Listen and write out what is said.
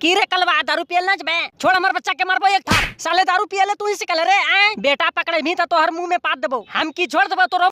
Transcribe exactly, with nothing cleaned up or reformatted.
की रे कलवा दारू पियल ना जबे छोड़ हमर बच्चा के मारबो एक था साले दारू पियले तू ही सिकल रे आ बेटा पकड़े भी त तोहर मुंह में पाद देबो हम की छोड़ देबो तोरो